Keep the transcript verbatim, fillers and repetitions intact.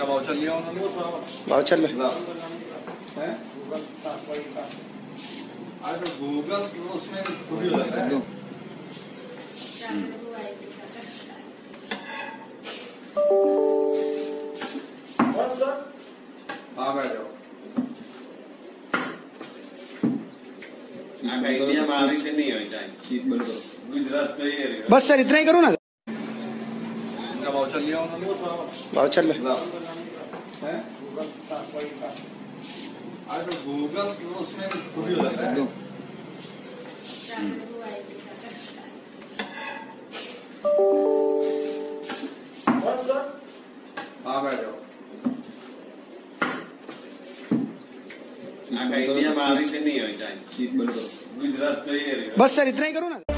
Voucher लिया voucher ले Google उसमें खुद ही होता है। हाँ बैठ जाओ। इंडिया में आने से नहीं हो जाए शीट बंद करो। गुजरात तो ये बस सर इतना ही करो ना। वाउचर लिया वाउचर ले गूगल उसमें खुद ही होता है। हाँ बैठ जाओ। इंडिया में आने से नहीं हो जाए शीट बंद करो। गुजरात तो ये बस सर इतना ही करो ना।